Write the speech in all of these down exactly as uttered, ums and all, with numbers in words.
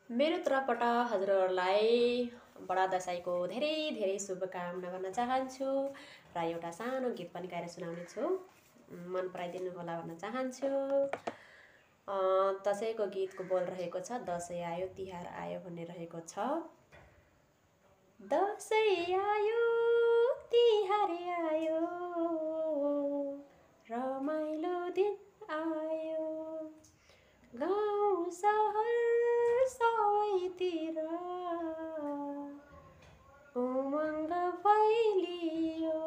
मेरो तर्फबाट हजुरहरूलाई बडा दसैँको धेरै धेरै शुभकामना गर्न चाहन्छु र एउटा सानो गीत पनि गाएर सुनाउने छु। मन पराइदिनु होला भन्न चाहन्छु। दसैँको गीतको बोल रहेको छ दसैँ आयो तिहार आयो भन्ने रहेको छ। दसैँ आयो तिहार आयो रमाइलो दिन आयो गाउँ सहर सबैतिर उमङ्ग फैलियो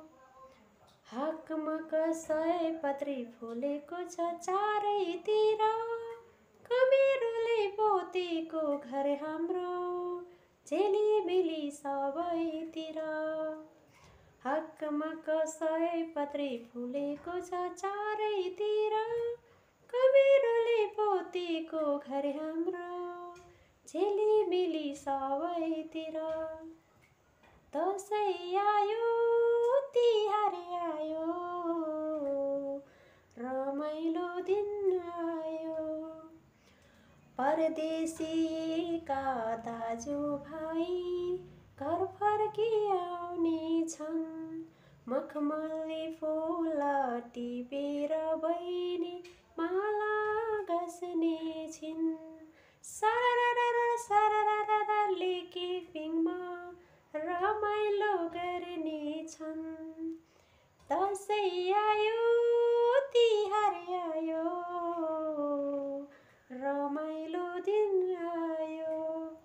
हकमक सयपत्री फुलेको छ चारैतिर कमेरोले पोतेको घर हाम्रो झिलिमिली सबैतिर हकमक सयपत्री फुलेको छ चारैतिर कमेरोले पोतेको घर हाम्रो झिलिमिली सबैतिर दसैँ आयो तिहार आयो रमाइलो दिन आयो परदेशीका दाजुभाइ घर फर्की आउने छन् मखमली फुल टिपेर बहिनी माला गाँस्ने छिन् सरररर सरररर केपिङमा रमाइलो गर्ने छन् दसैँ आयो तिहार आयो रमाइलो दिन आयो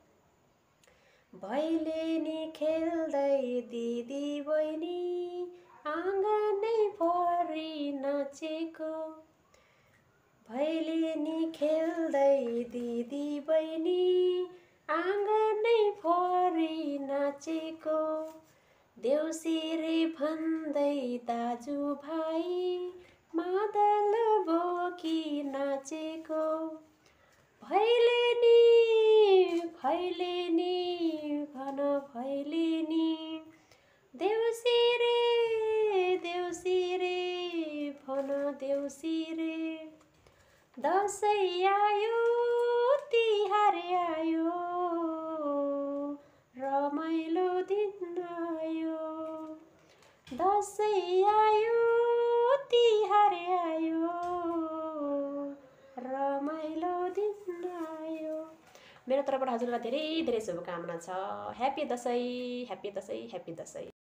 भैलेनी खेल्दै दिदी बहिनी आँगनै भरि नाचेको भैलेनी खेल्दै दिदी बहिनी आँगनै भरि नाचेको देउसिरे भन्दै दाजुभाइ मादल बोकी नाचेको भैलेनी भैलेनी भन भैलेनी देउसिरे देउसिरे भन देउसिरे दसैँ आयो तिहार आयो रमाइलो दिन आयो दसैँ आयो तिहार आयो रमाइलो दिन आयो। मेरो तर्फबाट हजुरलाई धेरै धेरै शुभकामना छ। Happy Dashain happy Dashain happy Dashain.